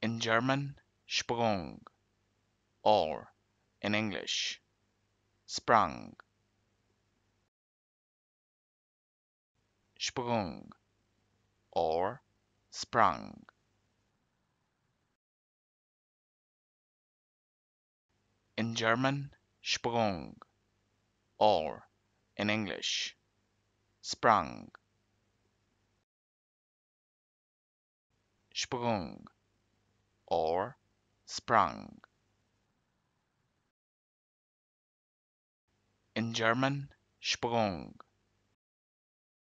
In German Sprung, or in English Sprung. Sprung, or sprung. In German Sprung, or in English sprung. Sprung, or sprung. In German Sprung,